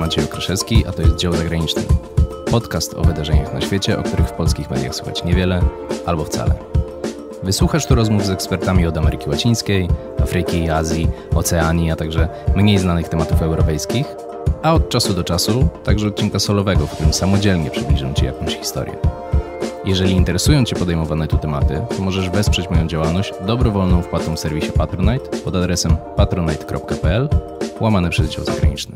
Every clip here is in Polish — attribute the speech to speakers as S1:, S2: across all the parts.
S1: Maciej Okraszewski, a to jest Dział Zagraniczny. Podcast o wydarzeniach na świecie, o których w polskich mediach słychać niewiele albo wcale. Wysłuchasz tu rozmów z ekspertami od Ameryki Łacińskiej, Afryki, Azji, Oceanii, a także mniej znanych tematów europejskich, a od czasu do czasu także odcinka solowego, w którym samodzielnie przybliżę Ci jakąś historię. Jeżeli interesują Cię podejmowane tu tematy, to możesz wesprzeć moją działalność dobrowolną wpłatą w serwisie Patronite pod adresem patronite.pl/Dział Zagraniczny.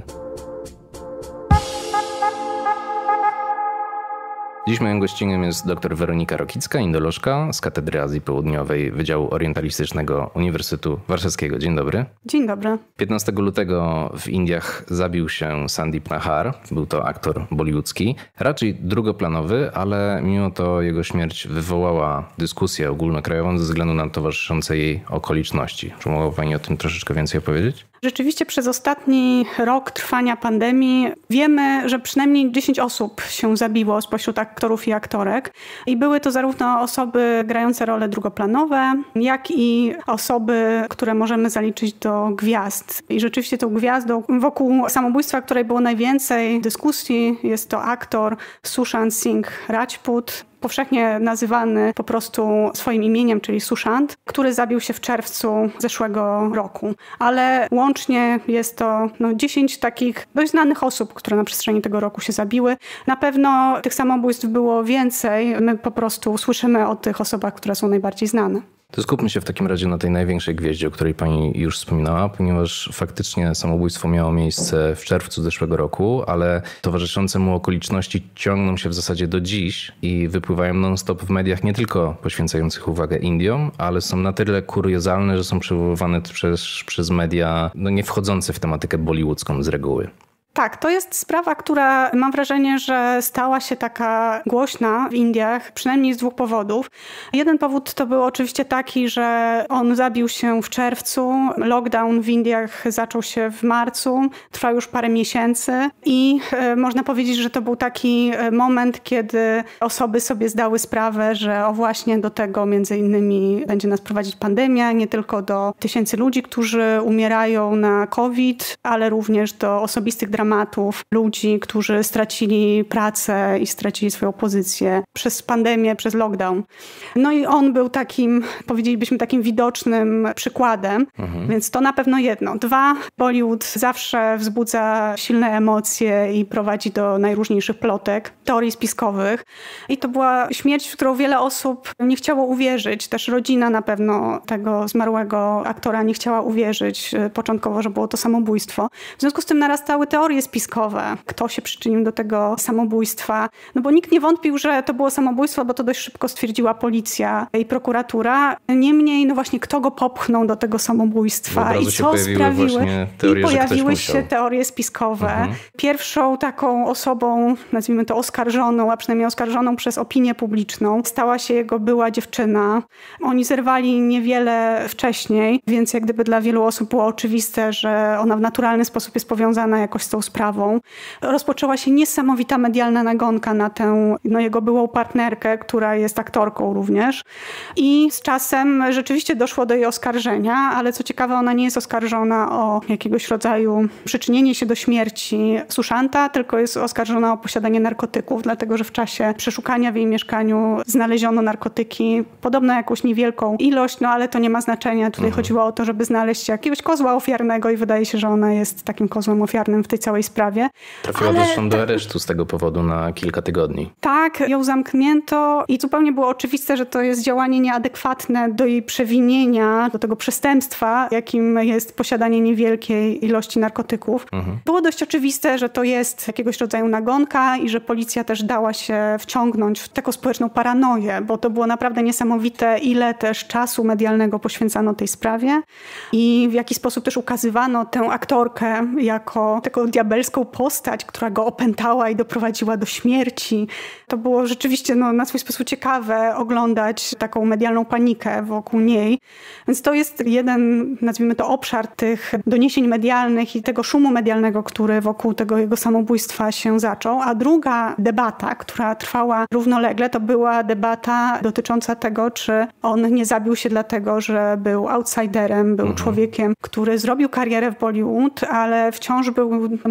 S1: Dziś moim gościem jest dr Weronika Rokicka, indolożka z Katedry Azji Południowej Wydziału Orientalistycznego Uniwersytetu Warszawskiego. Dzień dobry.
S2: Dzień dobry.
S1: 15 lutego w Indiach zabił się Sandeep Nahar. Był to aktor bollywoodzki, raczej drugoplanowy, ale mimo to jego śmierć wywołała dyskusję ogólnokrajową ze względu na towarzyszące jej okoliczności. Czy mogła Pani o tym troszeczkę więcej opowiedzieć?
S2: Rzeczywiście przez ostatni rok trwania pandemii wiemy, że przynajmniej 10 osób się zabiło spośród aktorów i aktorek. I były to zarówno osoby grające role drugoplanowe, jak i osoby, które możemy zaliczyć do gwiazd. I rzeczywiście tą gwiazdą wokół samobójstwa, której było najwięcej dyskusji, jest to aktor Sushant Singh Rajput, powszechnie nazywany po prostu swoim imieniem, czyli Sushant, który zabił się w czerwcu zeszłego roku. Ale łącznie jest to 10 takich dość znanych osób, które na przestrzeni tego roku się zabiły. Na pewno tych samobójstw było więcej. My po prostu słyszymy o tych osobach, które są najbardziej znane.
S1: To skupmy się w takim razie na tej największej gwieździe, o której Pani już wspominała, ponieważ faktycznie samobójstwo miało miejsce w czerwcu zeszłego roku, ale towarzyszące mu okoliczności ciągną się w zasadzie do dziś i wypływają non-stop w mediach nie tylko poświęcających uwagę Indiom, ale są na tyle kuriozalne, że są przywoływane przez media nie wchodzące w tematykę bollywoodzką z reguły.
S2: Tak, to jest sprawa, która mam wrażenie, że stała się taka głośna w Indiach, przynajmniej z 2 powodów. Jeden powód to był oczywiście taki, że on zabił się w czerwcu. Lockdown w Indiach zaczął się w marcu, trwa już parę miesięcy i można powiedzieć, że to był taki moment, kiedy osoby sobie zdały sprawę, że właśnie do tego między innymi będzie nas prowadzić pandemia, nie tylko do tysięcy ludzi, którzy umierają na COVID, ale również do osobistych dramatów ludzi, którzy stracili pracę i stracili swoją pozycję przez pandemię, przez lockdown. No i on był takim, powiedzielibyśmy, takim widocznym przykładem, więc to na pewno jedno. 2, Bollywood zawsze wzbudza silne emocje i prowadzi do najróżniejszych plotek, teorii spiskowych. I to była śmierć, w którą wiele osób nie chciało uwierzyć. Też rodzina na pewno tego zmarłego aktora nie chciała uwierzyć początkowo, że było to samobójstwo. W związku z tym narastały teorie spiskowe, kto się przyczynił do tego samobójstwa. No bo nikt nie wątpił, że to było samobójstwo, bo to dość szybko stwierdziła policja i prokuratura. Niemniej, no właśnie, kto go popchnął do tego samobójstwa i co sprawiły. I pojawiły się teorie spiskowe. Pierwszą taką osobą, nazwijmy to oskarżoną, a przynajmniej oskarżoną przez opinię publiczną, stała się jego była dziewczyna. Oni zerwali niewiele wcześniej, więc jak gdyby dla wielu osób było oczywiste, że ona w naturalny sposób jest powiązana jakoś z tą sprawą. Rozpoczęła się niesamowita medialna nagonka na tę jego byłą partnerkę, która jest aktorką również. I z czasem rzeczywiście doszło do jej oskarżenia, ale co ciekawe, ona nie jest oskarżona o jakiegoś rodzaju przyczynienie się do śmierci Sushanta, tylko jest oskarżona o posiadanie narkotyków, dlatego że w czasie przeszukania w jej mieszkaniu znaleziono narkotyki, podobno jakąś niewielką ilość, ale to nie ma znaczenia. Tutaj chodziło o to, żeby znaleźć jakiegoś kozła ofiarnego i wydaje się, że ona jest takim kozłem ofiarnym w tej całej sprawie.
S1: Trafiła zresztą do aresztu z tego powodu na kilka tygodni.
S2: Tak, ją zamknięto i zupełnie było oczywiste, że to jest działanie nieadekwatne do jej przewinienia, do tego przestępstwa, jakim jest posiadanie niewielkiej ilości narkotyków. Było dość oczywiste, że to jest jakiegoś rodzaju nagonka i że policja też dała się wciągnąć w taką społeczną paranoję, bo to było naprawdę niesamowite, ile też czasu medialnego poświęcano tej sprawie i w jaki sposób też ukazywano tę aktorkę jako taką diabelską postać, która go opętała i doprowadziła do śmierci. To było rzeczywiście na swój sposób ciekawe oglądać taką medialną panikę wokół niej. Więc to jest jeden, nazwijmy to, obszar tych doniesień medialnych i tego szumu medialnego, który wokół tego jego samobójstwa się zaczął. A druga debata, która trwała równolegle, to była debata dotycząca tego, czy on nie zabił się dlatego, że był outsiderem, był człowiekiem, który zrobił karierę w Bollywood, ale wciąż był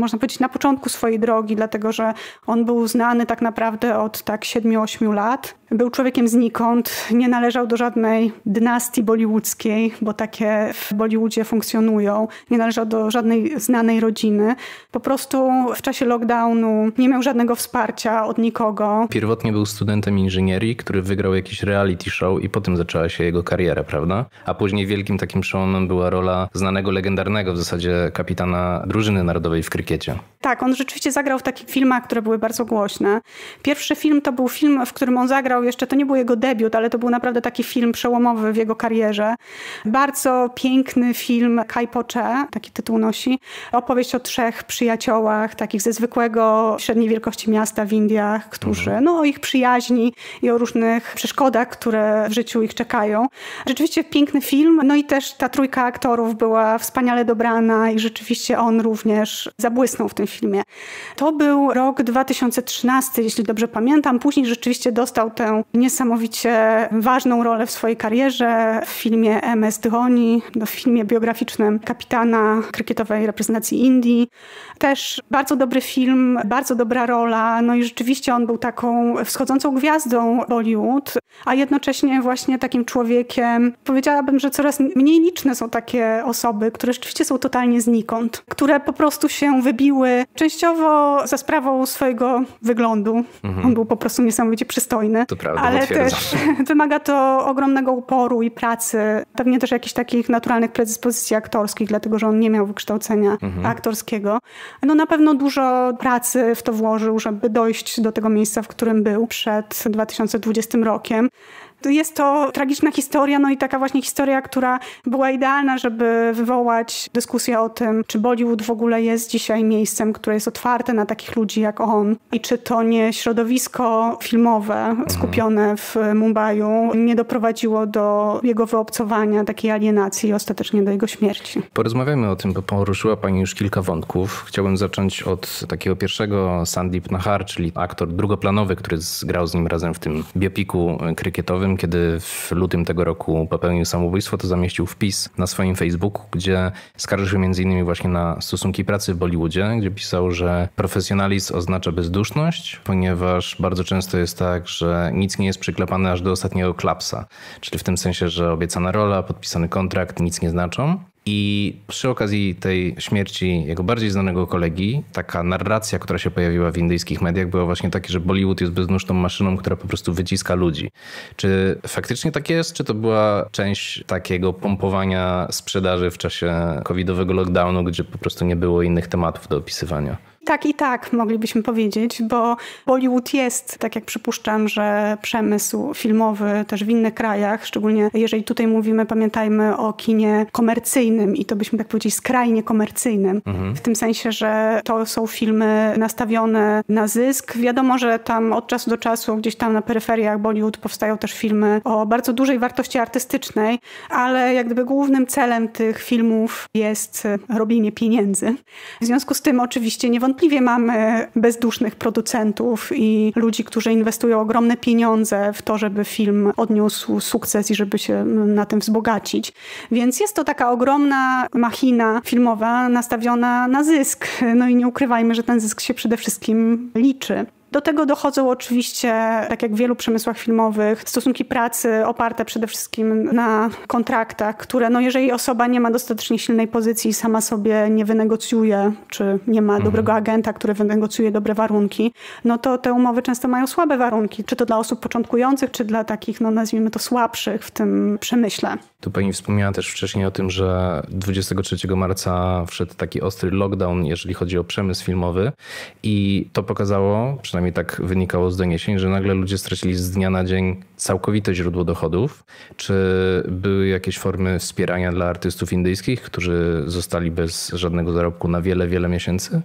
S2: można powiedzieć, na początku swojej drogi, dlatego że on był znany tak naprawdę od 7-8 lat. Był człowiekiem znikąd, nie należał do żadnej dynastii bollywoodzkiej, bo takie w Bollywoodzie funkcjonują. Nie należał do żadnej znanej rodziny. Po prostu w czasie lockdownu nie miał żadnego wsparcia od nikogo.
S1: Pierwotnie był studentem inżynierii, który wygrał jakiś reality show i potem zaczęła się jego kariera, prawda? A później wielkim takim przełomem była rola znanego, legendarnego w zasadzie kapitana drużyny narodowej w krykecie.
S2: Tak, on rzeczywiście zagrał w takich filmach, które były bardzo głośne. Pierwszy film to był film, w którym on zagrał, jeszcze to nie był jego debiut, ale to był naprawdę taki film przełomowy w jego karierze. Bardzo piękny film Kai Po Che, taki tytuł nosi. Opowieść o 3 przyjaciołach, takich ze zwykłego, średniej wielkości miasta w Indiach, którzy, o ich przyjaźni i o różnych przeszkodach, które w życiu ich czekają. Rzeczywiście piękny film, no i też ta trójka aktorów była wspaniale dobrana i rzeczywiście on również zabłysnął w tym filmie. To był rok 2013, jeśli dobrze pamiętam. Później rzeczywiście dostał tę niesamowicie ważną rolę w swojej karierze w filmie MS Dhoni, w filmie biograficznym kapitana krykietowej reprezentacji Indii. Też bardzo dobry film, bardzo dobra rola, no i rzeczywiście on był taką wschodzącą gwiazdą Bollywood, a jednocześnie właśnie takim człowiekiem, powiedziałabym, że coraz mniej liczne są takie osoby, które rzeczywiście są totalnie znikąd, które po prostu się wybiły częściowo za sprawą swojego wyglądu. On był po prostu niesamowicie przystojny,
S1: to prawda,
S2: ale też wymaga to ogromnego uporu i pracy, pewnie też jakichś takich naturalnych predyspozycji aktorskich, dlatego że on nie miał wykształcenia aktorskiego. No na pewno dużo pracy w to włożył, żeby dojść do tego miejsca, w którym był przed 2020 rokiem. Jest to tragiczna historia, no i taka właśnie historia, która była idealna, żeby wywołać dyskusję o tym, czy Bollywood w ogóle jest dzisiaj miejscem, które jest otwarte na takich ludzi jak on i czy to nie środowisko filmowe skupione w Mumbaiu nie doprowadziło do jego wyobcowania, takiej alienacji i ostatecznie do jego śmierci.
S1: Porozmawiamy o tym, bo poruszyła Pani już kilka wątków. Chciałbym zacząć od takiego pierwszego, Sandeep Nahar, czyli aktor drugoplanowy, który zgrał z nim razem w tym biopiku krykietowym. Kiedy w lutym tego roku popełnił samobójstwo, to zamieścił wpis na swoim Facebooku, gdzie skarżył się m.in. właśnie na stosunki pracy w Bollywoodzie, gdzie pisał, że profesjonalizm oznacza bezduszność, ponieważ bardzo często jest tak, że nic nie jest przyklepane aż do ostatniego klapsa. Czyli w tym sensie, że obiecana rola, podpisany kontrakt nic nie znaczą. I przy okazji tej śmierci jego bardziej znanego kolegi, taka narracja, która się pojawiła w indyjskich mediach, była właśnie taka, że Bollywood jest bezduszną maszyną, która po prostu wyciska ludzi. Czy faktycznie tak jest? Czy to była część takiego pompowania sprzedaży w czasie covidowego lockdownu, gdzie po prostu nie było innych tematów do opisywania?
S2: Tak i tak moglibyśmy powiedzieć, bo Bollywood jest, tak jak przypuszczam, że przemysł filmowy też w innych krajach, szczególnie jeżeli tutaj mówimy, pamiętajmy o kinie komercyjnym i to byśmy tak powiedzieli skrajnie komercyjnym. W tym sensie, że to są filmy nastawione na zysk. Wiadomo, że tam od czasu do czasu gdzieś tam na peryferiach Bollywood powstają też filmy o bardzo dużej wartości artystycznej, ale jak gdyby głównym celem tych filmów jest robienie pieniędzy. W związku z tym oczywiście niewątpliwie mamy bezdusznych producentów i ludzi, którzy inwestują ogromne pieniądze w to, żeby film odniósł sukces i żeby się na tym wzbogacić. Więc jest to taka ogromna machina filmowa nastawiona na zysk. No i nie ukrywajmy, że ten zysk się przede wszystkim liczy. Do tego dochodzą oczywiście, tak jak w wielu przemysłach filmowych, stosunki pracy oparte przede wszystkim na kontraktach, które jeżeli osoba nie ma dostatecznie silnej pozycji, sama sobie nie wynegocjuje, czy nie ma dobrego agenta, który wynegocjuje dobre warunki, no to te umowy często mają słabe warunki, czy to dla osób początkujących, czy dla takich, nazwijmy to, słabszych w tym przemyśle.
S1: Tu pani wspomniała też wcześniej o tym, że 23 marca wszedł taki ostry lockdown, jeżeli chodzi o przemysł filmowy i to pokazało, przynajmniej tak wynikało z doniesień, że nagle ludzie stracili z dnia na dzień całkowite źródło dochodów. Czy były jakieś formy wspierania dla artystów indyjskich, którzy zostali bez żadnego zarobku na wiele, wiele miesięcy?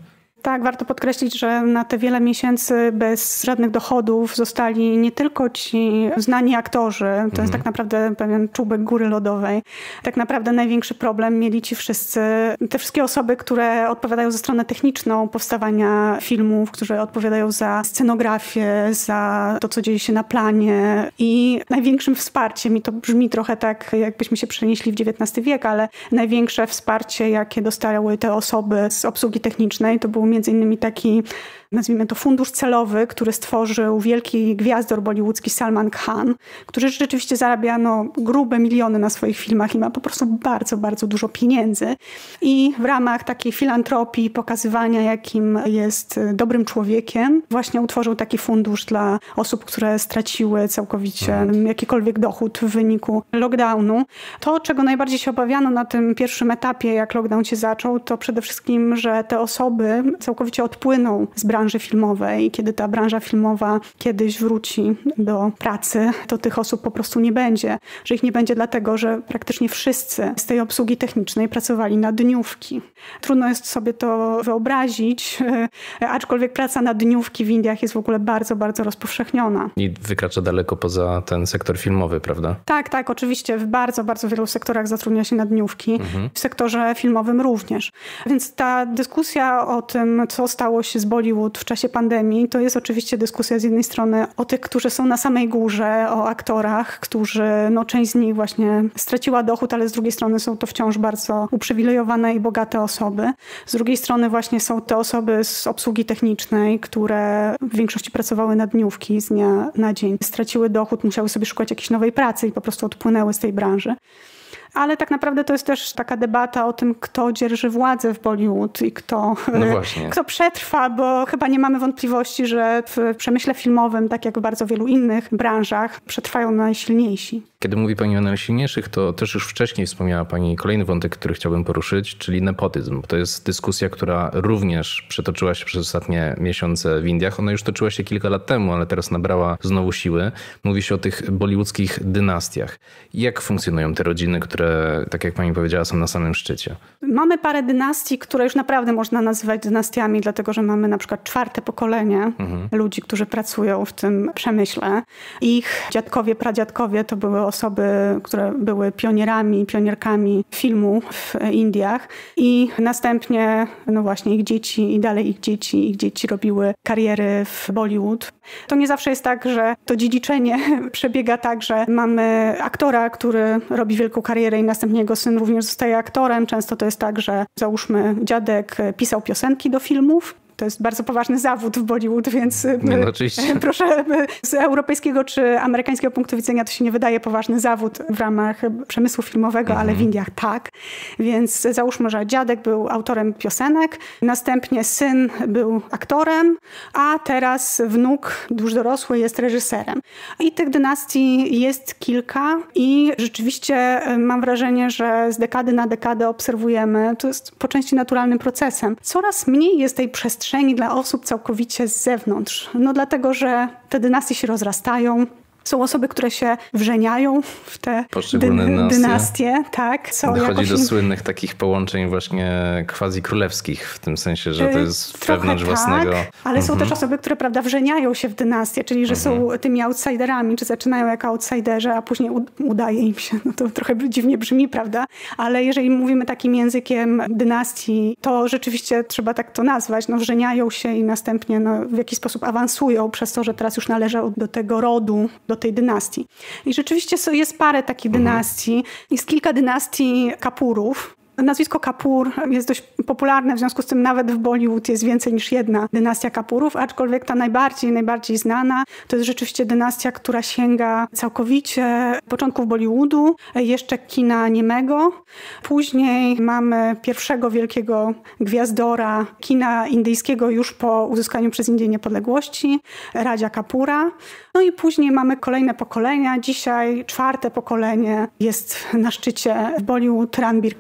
S2: Tak, warto podkreślić, że na te wiele miesięcy bez żadnych dochodów zostali nie tylko ci znani aktorzy, to jest tak naprawdę pewien czubek góry lodowej. Tak naprawdę największy problem mieli ci wszyscy, te wszystkie osoby, które odpowiadają za stronę techniczną powstawania filmów, które odpowiadają za scenografię, za to, co dzieje się na planie i największym wsparciem, i to brzmi trochę tak, jakbyśmy się przenieśli w XIX wiek, ale największe wsparcie, jakie dostały te osoby z obsługi technicznej, to był między innymi taki, nazwijmy to, fundusz celowy, który stworzył wielki gwiazdor bollywoodzki Salman Khan, który rzeczywiście zarabia grube miliony na swoich filmach i ma po prostu bardzo, bardzo dużo pieniędzy. I w ramach takiej filantropii, pokazywania, jakim jest dobrym człowiekiem, właśnie utworzył taki fundusz dla osób, które straciły całkowicie jakikolwiek dochód w wyniku lockdownu. To, czego najbardziej się obawiano na tym pierwszym etapie, jak lockdown się zaczął, to przede wszystkim, że te osoby całkowicie odpłyną z branży filmowej. Kiedy ta branża filmowa kiedyś wróci do pracy, to tych osób po prostu nie będzie. Że ich nie będzie dlatego, że praktycznie wszyscy z tej obsługi technicznej pracowali na dniówki. Trudno jest sobie to wyobrazić, aczkolwiek praca na dniówki w Indiach jest w ogóle bardzo, bardzo rozpowszechniona.
S1: I wykracza daleko poza ten sektor filmowy, prawda?
S2: Tak, oczywiście. W bardzo, bardzo wielu sektorach zatrudnia się na dniówki. W sektorze filmowym również. Więc ta dyskusja o tym, co stało się z Bollywood w czasie pandemii, to jest oczywiście dyskusja z jednej strony o tych, którzy są na samej górze, o aktorach, którzy, część z nich właśnie straciła dochód, ale z drugiej strony są to wciąż bardzo uprzywilejowane i bogate osoby. Z drugiej strony właśnie są te osoby z obsługi technicznej, które w większości pracowały na dniówki z dnia na dzień. Straciły dochód, musiały sobie szukać jakiejś nowej pracy i po prostu odpłynęły z tej branży. Ale tak naprawdę to jest też taka debata o tym, kto dzierży władzę w Bollywood i kto przetrwa, bo chyba nie mamy wątpliwości, że w przemyśle filmowym, tak jak w bardzo wielu innych branżach, przetrwają najsilniejsi.
S1: Kiedy mówi Pani o najsilniejszych, to też już wcześniej wspomniała Pani kolejny wątek, który chciałbym poruszyć, czyli nepotyzm. To jest dyskusja, która również przetoczyła się przez ostatnie miesiące w Indiach. Ona już toczyła się kilka lat temu, ale teraz nabrała znowu siły. Mówi się o tych bollywoodzkich dynastiach. Jak funkcjonują te rodziny, które, tak jak Pani powiedziała, są na samym szczycie? Mamy
S2: parę dynastii, które już naprawdę można nazywać dynastiami, dlatego że mamy na przykład 4. pokolenie ludzi, którzy pracują w tym przemyśle. Ich dziadkowie, pradziadkowie to były osoby, które były pionierami, pionierkami filmu w Indiach i następnie właśnie ich dzieci i dalej ich dzieci robiły kariery w Bollywood. To nie zawsze jest tak, że to dziedziczenie przebiega tak, że mamy aktora, który robi wielką karierę i następnie jego syn również zostaje aktorem. Często to jest tak, że załóżmy dziadek pisał piosenki do filmów. To jest bardzo poważny zawód w Bollywood, więc proszę, z europejskiego czy amerykańskiego punktu widzenia to się nie wydaje poważny zawód w ramach przemysłu filmowego, ale w Indiach tak. Więc załóżmy, że dziadek był autorem piosenek, następnie syn był aktorem, a teraz wnuk już dorosły jest reżyserem. I tych dynastii jest kilka i rzeczywiście mam wrażenie, że z dekady na dekadę obserwujemy, to jest po części naturalnym procesem. Coraz mniej jest tej przestrzeni dla osób całkowicie z zewnątrz. Dlatego, że te dyskusje się rozrastają. Są osoby, które się wrzeniają w te dynastie. Tak,
S1: dochodzi do słynnych takich połączeń właśnie quasi-królewskich, w tym sensie, że to jest wewnątrz własnego...
S2: Ale są też osoby, które wrzeniają się w dynastie, czyli że są tymi outsiderami, czy zaczynają jako outsiderzy, a później udaje im się. To trochę dziwnie brzmi, prawda? Ale jeżeli mówimy takim językiem dynastii, to rzeczywiście trzeba tak to nazwać. Wrzeniają się i następnie w jakiś sposób awansują przez to, że teraz już należą do tego rodu, do tej dynastii. I rzeczywiście jest parę takich dynastii. Jest kilka dynastii Kapurów. Nazwisko Kapur jest dość popularne, w związku z tym nawet w Bollywood jest więcej niż jedna dynastia Kapurów, aczkolwiek ta najbardziej znana to jest rzeczywiście dynastia, która sięga całkowicie początków Bollywoodu, jeszcze kina niemego. Później mamy pierwszego wielkiego gwiazdora kina indyjskiego już po uzyskaniu przez Indię niepodległości, Radha Kapura. I później mamy kolejne pokolenia. Dzisiaj 4. pokolenie jest na szczycie w Bollywood, Ranbir Kapoor.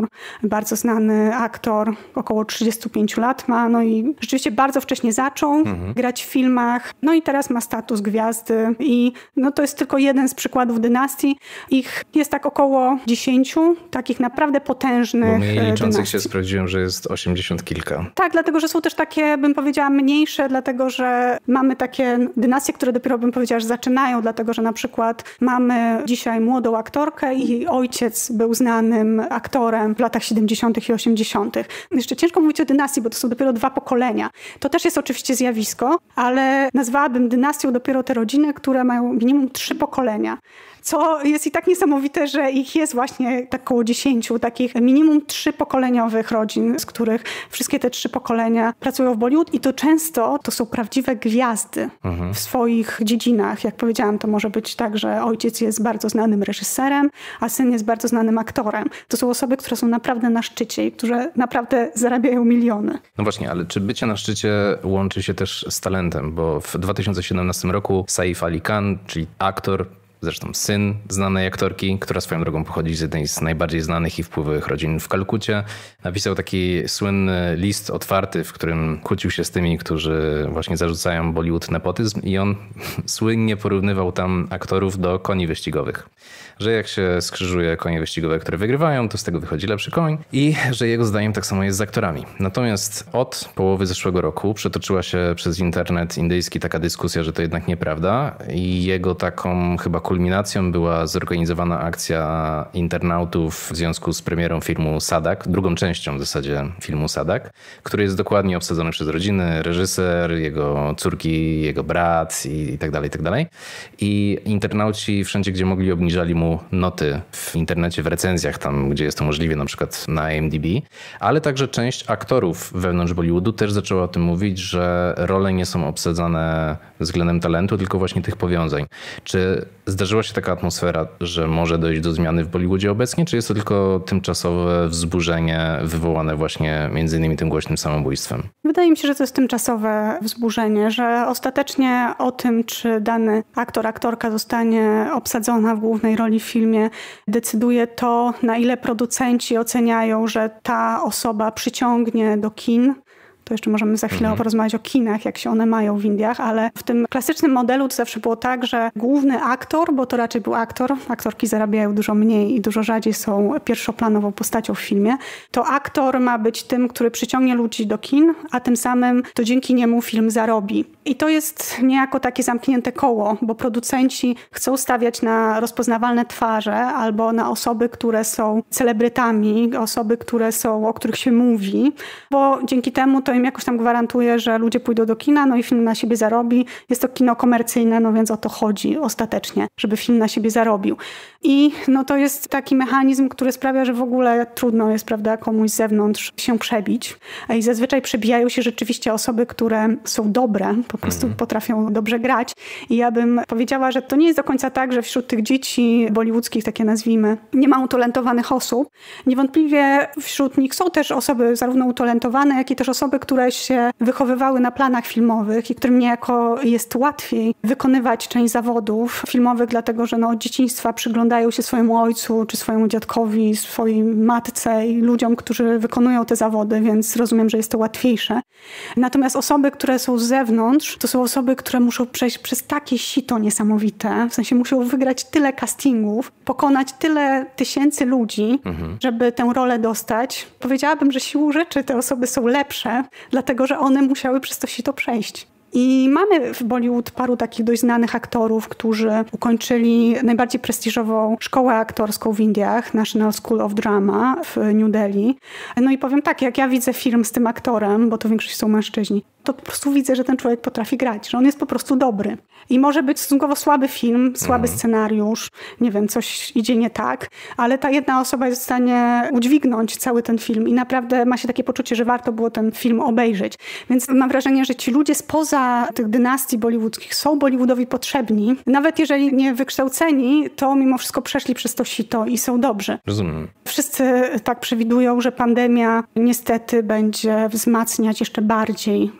S2: bardzo znany aktor, około 35 lat ma, no i rzeczywiście bardzo wcześnie zaczął grać w filmach, no i teraz ma status gwiazdy i no to jest tylko jeden z przykładów dynastii. Ich jest tak około 10 takich naprawdę potężnych
S1: dynastii. Liczących się
S2: sprawdziłem,
S1: że jest 80 kilka.
S2: Tak, dlatego, że są też takie, bym powiedziała, mniejsze, dlatego, że mamy takie dynastie, które dopiero, bym powiedziała, że zaczynają, dlatego, że na przykład mamy dzisiaj młodą aktorkę i ojciec był znanym aktorem w latach 70. i 80. Jeszcze ciężko mówić o dynastii, bo to są dopiero 2 pokolenia. To też jest oczywiście zjawisko, ale nazwałabym dynastią dopiero te rodziny, które mają minimum 3 pokolenia. Co jest i tak niesamowite, że ich jest właśnie tak około 10, takich minimum 3-pokoleniowych rodzin, z których wszystkie te 3 pokolenia pracują w Bollywood i to często to są prawdziwe gwiazdy w swoich dziedzinach. Jak powiedziałam, to może być tak, że ojciec jest bardzo znanym reżyserem, a syn jest bardzo znanym aktorem. To są osoby, które są naprawdę na szczycie i które naprawdę zarabiają miliony.
S1: No właśnie, ale czy bycie na szczycie łączy się też z talentem? Bo w 2017 roku Saif Ali Khan, czyli aktor, zresztą syn znanej aktorki, która swoją drogą pochodzi z jednej z najbardziej znanych i wpływowych rodzin w Kalkucie, napisał taki słynny list otwarty, w którym kłócił się z tymi, którzy właśnie zarzucają Bollywood nepotyzm i on słynnie porównywał tam aktorów do koni wyścigowych. Że jak się skrzyżuje konie wyścigowe, które wygrywają, to z tego wychodzi lepszy koń i że jego zdaniem tak samo jest z aktorami. Natomiast od połowy zeszłego roku przetoczyła się przez internet indyjski taka dyskusja, że to jednak nieprawda i jego taką chyba kulminacją była zorganizowana akcja internautów w związku z premierą filmu Sadak, drugą częścią w zasadzie filmu Sadak, który jest dokładnie obsadzony przez rodziny, reżyser, jego córki, jego brat i tak dalej, i tak dalej. I internauci wszędzie, gdzie mogli, obniżali mu noty w internecie, w recenzjach tam, gdzie jest to możliwe, na przykład na IMDb, ale także część aktorów wewnątrz Bollywoodu też zaczęła o tym mówić, że role nie są obsadzane względem talentu, tylko właśnie tych powiązań. Czy zdarzyła się taka atmosfera, że może dojść do zmiany w Bollywoodzie obecnie, czy jest to tylko tymczasowe wzburzenie wywołane właśnie między innymi tym głośnym samobójstwem?
S2: Wydaje mi się, że to jest tymczasowe wzburzenie, że ostatecznie o tym, czy dany aktor, aktorka zostanie obsadzona w głównej roli w filmie, decyduje to, na ile producenci oceniają, że ta osoba przyciągnie do kin. To jeszcze możemy za chwilę porozmawiać o kinach, jak się one mają w Indiach, ale w tym klasycznym modelu to zawsze było tak, że główny aktor, bo to raczej był aktor, aktorki zarabiają dużo mniej i dużo rzadziej są pierwszoplanową postacią w filmie, to aktor ma być tym, który przyciągnie ludzi do kin, a tym samym to dzięki niemu film zarobi. I to jest niejako takie zamknięte koło, bo producenci chcą stawiać na rozpoznawalne twarze albo na osoby, które są celebrytami, osoby, o których się mówi, bo dzięki temu to im jakoś tam gwarantuje, że ludzie pójdą do kina, no i film na siebie zarobi. Jest to kino komercyjne, no więc o to chodzi ostatecznie, żeby film na siebie zarobił. I no to jest taki mechanizm, który sprawia, że w ogóle trudno jest, prawda, komuś z zewnątrz się przebić. I zazwyczaj przebijają się rzeczywiście osoby, które są dobre, po prostu potrafią dobrze grać. I ja bym powiedziała, że to nie jest do końca tak, że wśród tych dzieci bollywoodzkich, takie nazwijmy, nie ma utalentowanych osób. Niewątpliwie wśród nich są też osoby zarówno utalentowane, jak i też osoby, które się wychowywały na planach filmowych i którym niejako jest łatwiej wykonywać część zawodów filmowych, dlatego że od dzieciństwa przyglądają się swojemu ojcu, czy swojemu dziadkowi, swojej matce i ludziom, którzy wykonują te zawody, więc rozumiem, że jest to łatwiejsze. Natomiast osoby, które są z zewnątrz, to są osoby, które muszą przejść przez takie sito niesamowite, w sensie muszą wygrać tyle castingów, pokonać tyle tysięcy ludzi, żeby tę rolę dostać. Powiedziałabym, że siłą rzeczy te osoby są lepsze, dlatego że one musiały przez to sito przejść. I mamy w Bollywood paru takich dość znanych aktorów, którzy ukończyli najbardziej prestiżową szkołę aktorską w Indiach, National School of Drama w New Delhi. No i powiem tak, jak ja widzę film z tym aktorem, bo to większość są mężczyźni, to po prostu widzę, że ten człowiek potrafi grać, że on jest po prostu dobry. I może być stosunkowo słaby film, słaby scenariusz, nie wiem, coś idzie nie tak, ale ta jedna osoba jest w stanie udźwignąć cały ten film i naprawdę ma się takie poczucie, że warto było ten film obejrzeć. Więc mam wrażenie, że ci ludzie spoza tych dynastii bollywoodzkich są Bollywoodowi potrzebni. Nawet jeżeli nie wykształceni, to mimo wszystko przeszli przez to sito i są dobrzy.
S1: Rozumiem.
S2: Wszyscy tak przewidują, że pandemia niestety będzie wzmacniać jeszcze bardziej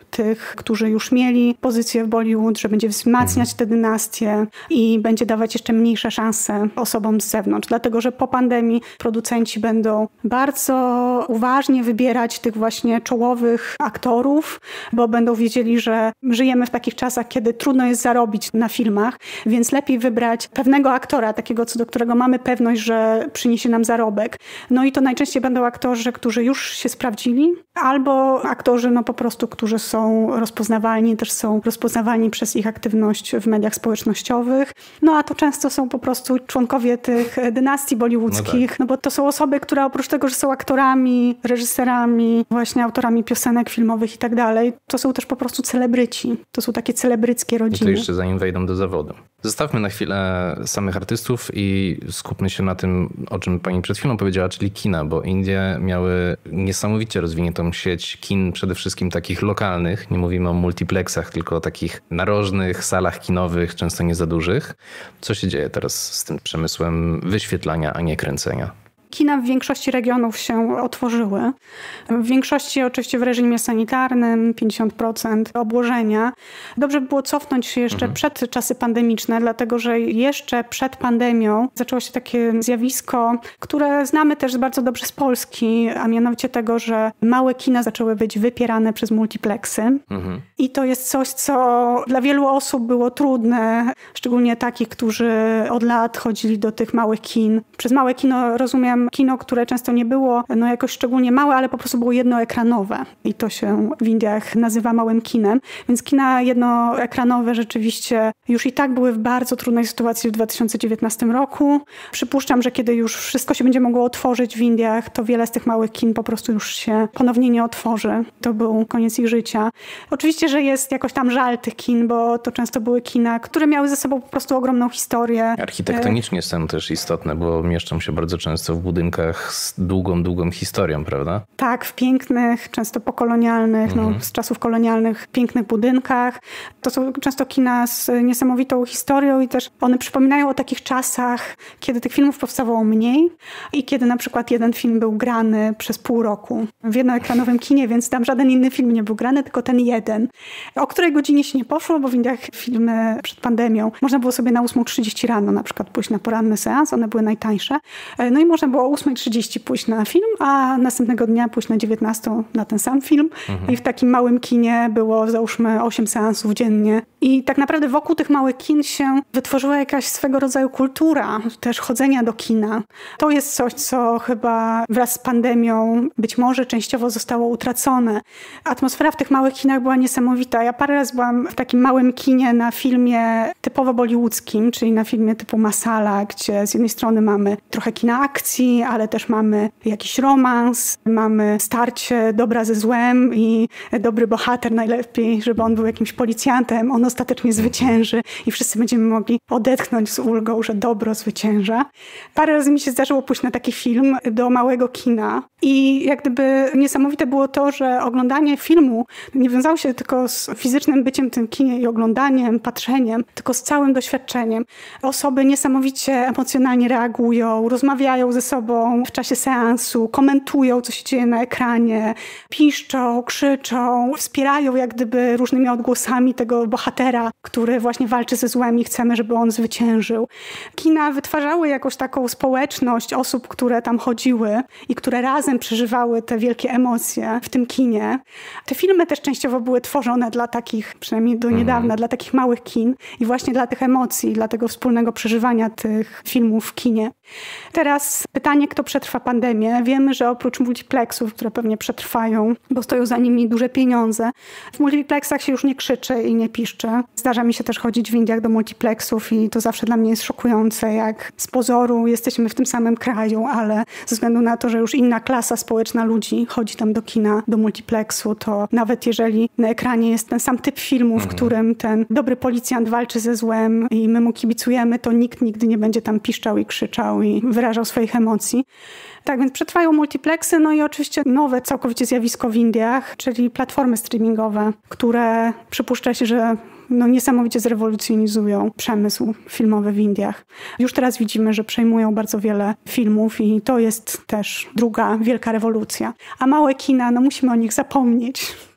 S2: tych, którzy już mieli pozycję w Bollywood, że będzie wzmacniać te dynastie i będzie dawać jeszcze mniejsze szanse osobom z zewnątrz. Dlatego, że po pandemii producenci będą bardzo uważnie wybierać tych właśnie czołowych aktorów, bo będą wiedzieli, że żyjemy w takich czasach, kiedy trudno jest zarobić na filmach, więc lepiej wybrać pewnego aktora, takiego, co do którego mamy pewność, że przyniesie nam zarobek. No i to najczęściej będą aktorzy, którzy już się sprawdzili, albo aktorzy po prostu, którzy są rozpoznawalni, też są rozpoznawalni przez ich aktywność w mediach społecznościowych. No a to często są po prostu członkowie tych dynastii bollywoodzkich, bo to są osoby, które oprócz tego, że są aktorami, reżyserami, właśnie autorami piosenek filmowych i tak dalej, to są też po prostu celebryci. To są takie celebryckie rodziny.
S1: I to jeszcze zanim wejdą do zawodu. Zostawmy na chwilę samych artystów i skupmy się na tym, o czym pani przed chwilą powiedziała, czyli kina, bo Indie miały niesamowicie rozwiniętą sieć kin, przede wszystkim takich lokalnych. Nie mówimy o multiplexach, tylko o takich narożnych salach kinowych, często nie za dużych. Co się dzieje teraz z tym przemysłem wyświetlania, a nie kręcenia?
S2: Kina w większości regionów się otworzyły. W większości oczywiście w reżimie sanitarnym, 50% obłożenia. Dobrze by było cofnąć się jeszcze przed czasy pandemiczne, dlatego że jeszcze przed pandemią zaczęło się takie zjawisko, które znamy też bardzo dobrze z Polski, a mianowicie tego, że małe kina zaczęły być wypierane przez multiplexy. I to jest coś, co dla wielu osób było trudne, szczególnie takich, którzy od lat chodzili do tych małych kin. Przez małe kino rozumiem kino, które często nie było jakoś szczególnie małe, ale po prostu było jednoekranowe. I to się w Indiach nazywa małym kinem. Więc kina jednoekranowe rzeczywiście już i tak były w bardzo trudnej sytuacji w 2019 roku. Przypuszczam, że kiedy już wszystko się będzie mogło otworzyć w Indiach, to wiele z tych małych kin po prostu już się ponownie nie otworzy. To był koniec ich życia. Oczywiście, że jest jakoś tam żal tych kin, bo to często były kina, które miały ze sobą po prostu ogromną historię.
S1: Architektonicznie są też istotne, bo mieszczą się bardzo często w budynkach z długą historią, prawda?
S2: Tak, w pięknych, często pokolonialnych, z czasów kolonialnych, pięknych budynkach. To są często kina z niesamowitą historią i też one przypominają o takich czasach, kiedy tych filmów powstawało mniej i kiedy na przykład jeden film był grany przez pół roku w jednoekranowym kinie, więc tam żaden inny film nie był grany, tylko ten jeden. O której godzinie się nie poszło, bo w Indiach filmy przed pandemią można było sobie na 8:30 rano na przykład pójść na poranny seans, one były najtańsze. No i można było o 8:30 pójść na film, a następnego dnia pójść na 19 na ten sam film. I w takim małym kinie było załóżmy 8 seansów dziennie. I tak naprawdę wokół tych małych kin się wytworzyła jakaś swego rodzaju kultura też chodzenia do kina. To jest coś, co chyba wraz z pandemią być może częściowo zostało utracone. Atmosfera w tych małych kinach była niesamowita. Ja parę razy byłam w takim małym kinie na filmie typowo bollywoodzkim, czyli na filmie typu Masala, gdzie z jednej strony mamy trochę kina akcji, ale też mamy jakiś romans, mamy starcie dobra ze złem i dobry bohater najlepiej, żeby on był jakimś policjantem, on ostatecznie zwycięży i wszyscy będziemy mogli odetchnąć z ulgą, że dobro zwycięża. Parę razy mi się zdarzyło pójść na taki film do małego kina i jak gdyby niesamowite było to, że oglądanie filmu nie wiązało się tylko z fizycznym byciem w tym kinie i oglądaniem, patrzeniem, tylko z całym doświadczeniem. Osoby niesamowicie emocjonalnie reagują, rozmawiają ze sobą w czasie seansu, komentują, co się dzieje na ekranie, piszczą, krzyczą, wspierają jak gdyby różnymi odgłosami tego bohatera, który właśnie walczy ze złem i chcemy, żeby on zwyciężył. Kina wytwarzały jakąś taką społeczność osób, które tam chodziły i które razem przeżywały te wielkie emocje w tym kinie. Te filmy też częściowo były tworzone dla takich, przynajmniej do niedawna, dla takich małych kin i właśnie dla tych emocji, dla tego wspólnego przeżywania tych filmów w kinie. Teraz pytanie, kto przetrwa pandemię. Wiemy, że oprócz multiplexów, które pewnie przetrwają, bo stoją za nimi duże pieniądze, w multiplexach się już nie krzyczy i nie piszczy. Zdarza mi się też chodzić w Indiach do multiplexów i to zawsze dla mnie jest szokujące, jak z pozoru jesteśmy w tym samym kraju, ale ze względu na to, że już inna klasa społeczna ludzi chodzi tam do kina, do multiplexu, to nawet jeżeli na ekranie jest ten sam typ filmu, w którym ten dobry policjant walczy ze złem i my mu kibicujemy, to nikt nigdy nie będzie tam piszczał i krzyczał i wyrażał swoich emocji. Tak więc przetrwają multiplexy, no i oczywiście nowe całkowicie zjawisko w Indiach, czyli platformy streamingowe, które przypuszcza się, że niesamowicie zrewolucjonizują przemysł filmowy w Indiach. Już teraz widzimy, że przejmują bardzo wiele filmów i to jest też druga wielka rewolucja. A małe kina, musimy o nich zapomnieć.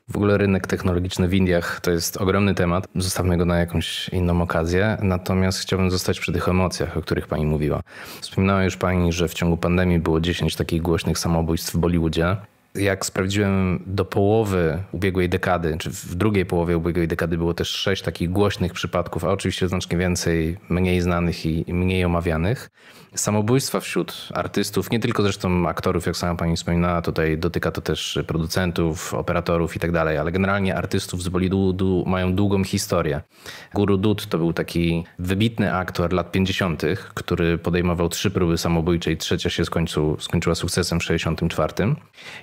S1: W ogóle rynek technologiczny w Indiach to jest ogromny temat. Zostawmy go na jakąś inną okazję. Natomiast chciałbym zostać przy tych emocjach, o których pani mówiła. Wspominała już pani, że w ciągu pandemii było 10 takich głośnych samobójstw w Bollywoodzie. Jak sprawdziłem, do połowy ubiegłej dekady, czy w drugiej połowie ubiegłej dekady było też 6 takich głośnych przypadków, a oczywiście znacznie więcej mniej znanych i mniej omawianych. Samobójstwa wśród artystów, nie tylko zresztą aktorów, jak sama pani wspominała, tutaj dotyka to też producentów, operatorów i tak dalej, ale generalnie artystów z Bollywoodu mają długą historię. Guru Dutt to był taki wybitny aktor lat 50., który podejmował 3 próby samobójcze i trzecia się skończyła sukcesem w 64.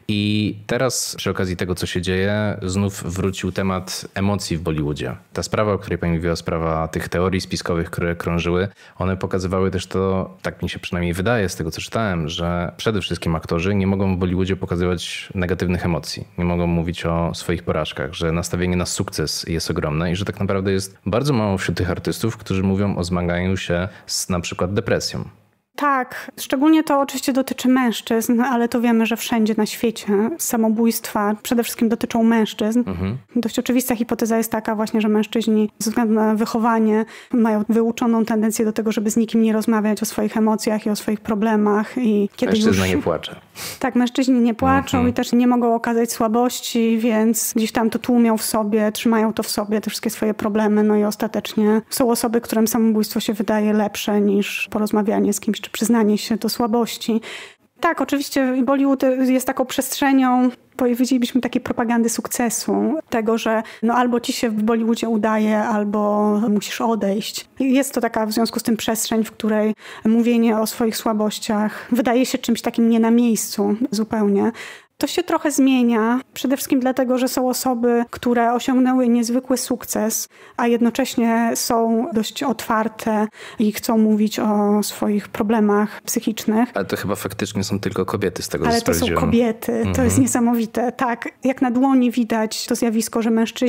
S1: I teraz przy okazji tego, co się dzieje, znów wrócił temat emocji w Bollywoodzie. Ta sprawa, o której pani mówiła, sprawa tych teorii spiskowych, które krążyły, one pokazywały też to, tak mi się przynajmniej wydaje z tego, co czytałem, że przede wszystkim aktorzy nie mogą w Bollywoodzie pokazywać negatywnych emocji. Nie mogą mówić o swoich porażkach, że nastawienie na sukces jest ogromne i że tak naprawdę jest bardzo mało wśród tych artystów, którzy mówią o zmaganiu się z na przykład depresją.
S2: Tak, szczególnie to oczywiście dotyczy mężczyzn, ale to wiemy, że wszędzie na świecie samobójstwa przede wszystkim dotyczą mężczyzn. Dość oczywista hipoteza jest taka właśnie, że mężczyźni ze względu na wychowanie mają wyuczoną tendencję do tego, żeby z nikim nie rozmawiać o swoich emocjach i o swoich problemach. I kiedy
S1: Mężczyzna nie płacze.
S2: Tak, mężczyźni nie płaczą i też nie mogą okazać słabości, więc gdzieś tam to tłumią w sobie, trzymają to w sobie, te wszystkie swoje problemy. No i ostatecznie są osoby, którym samobójstwo się wydaje lepsze niż porozmawianie z kimś, czy przyznanie się do słabości. Tak, oczywiście Bollywood jest taką przestrzenią, powiedzielibyśmy, takiej propagandy sukcesu. Tego, że albo ci się w Bollywoodzie udaje, albo musisz odejść. Jest to taka w związku z tym przestrzeń, w której mówienie o swoich słabościach wydaje się czymś takim nie na miejscu zupełnie. To się trochę zmienia, przede wszystkim dlatego, że są osoby, które osiągnęły niezwykły sukces, a jednocześnie są dość otwarte i chcą mówić o swoich problemach psychicznych.
S1: Ale to chyba faktycznie są tylko kobiety z tego, co
S2: Ale to są kobiety, to jest niesamowite. Tak, jak na dłoni widać to zjawisko, że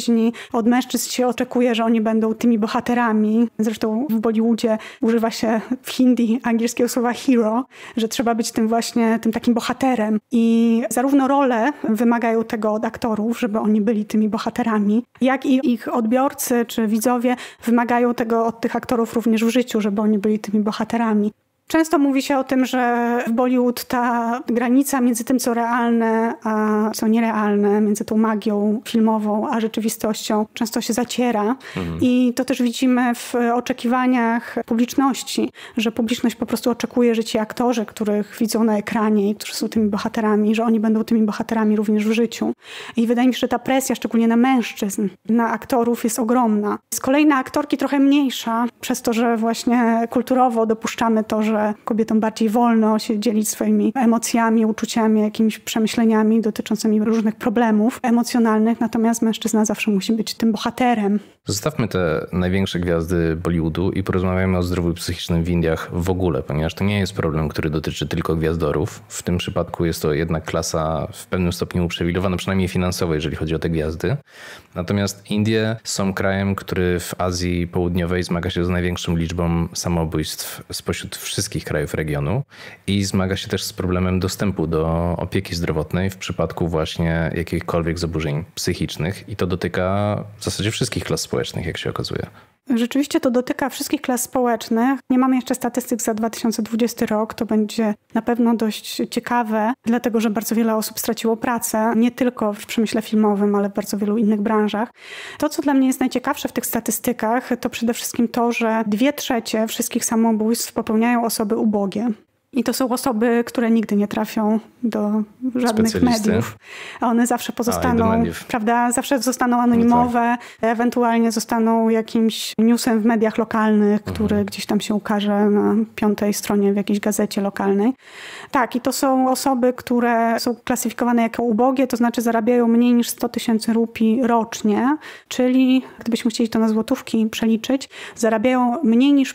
S2: od mężczyzn się oczekuje, że oni będą tymi bohaterami. Zresztą w Bollywoodzie używa się w hindi angielskiego słowa hero, że trzeba być tym takim bohaterem. I zarówno role wymagają tego od aktorów, żeby oni byli tymi bohaterami, jak i ich odbiorcy czy widzowie wymagają tego od tych aktorów również w życiu, żeby oni byli tymi bohaterami. Często mówi się o tym, że w Bollywood ta granica między tym, co realne, a co nierealne, między tą magią filmową, a rzeczywistością często się zaciera. I to też widzimy w oczekiwaniach publiczności, że publiczność po prostu oczekuje, że ci aktorzy, których widzą na ekranie i którzy są tymi bohaterami, że oni będą tymi bohaterami również w życiu. I wydaje mi się, że ta presja, szczególnie na mężczyzn, na aktorów jest ogromna. Z kolei na aktorki trochę mniejsza, przez to, że właśnie kulturowo dopuszczamy to, że kobietom bardziej wolno się dzielić swoimi emocjami, uczuciami, jakimiś przemyśleniami dotyczącymi różnych problemów emocjonalnych, natomiast mężczyzna zawsze musi być tym bohaterem.
S1: Zostawmy te największe gwiazdy Bollywoodu i porozmawiamy o zdrowiu psychicznym w Indiach w ogóle, ponieważ to nie jest problem, który dotyczy tylko gwiazdorów. W tym przypadku jest to jednak klasa w pewnym stopniu uprzywilejowana, przynajmniej finansowo, jeżeli chodzi o te gwiazdy. Natomiast Indie są krajem, który w Azji Południowej zmaga się z największą liczbą samobójstw spośród wszystkich krajów regionu i zmaga się też z problemem dostępu do opieki zdrowotnej w przypadku właśnie jakichkolwiek zaburzeń psychicznych i to dotyka w zasadzie wszystkich klas społecznych, jak się okazuje.
S2: Rzeczywiście to dotyka wszystkich klas społecznych. Nie mamy jeszcze statystyk za 2020 rok. To będzie na pewno dość ciekawe, dlatego że bardzo wiele osób straciło pracę, nie tylko w przemyśle filmowym, ale w bardzo wielu innych branżach. To, co dla mnie jest najciekawsze w tych statystykach, to przede wszystkim to, że 2/3 wszystkich samobójstw popełniają osoby ubogie. I to są osoby, które nigdy nie trafią do żadnych mediów. One zawsze pozostaną, prawda? Zawsze zostaną anonimowe, ewentualnie zostaną jakimś newsem w mediach lokalnych, który gdzieś tam się ukaże na 5. stronie w jakiejś gazecie lokalnej. Tak, i to są osoby, które są klasyfikowane jako ubogie, to znaczy zarabiają mniej niż 100 000 rupii rocznie, czyli gdybyśmy chcieli to na złotówki przeliczyć, zarabiają mniej niż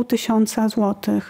S2: 5,5 złotych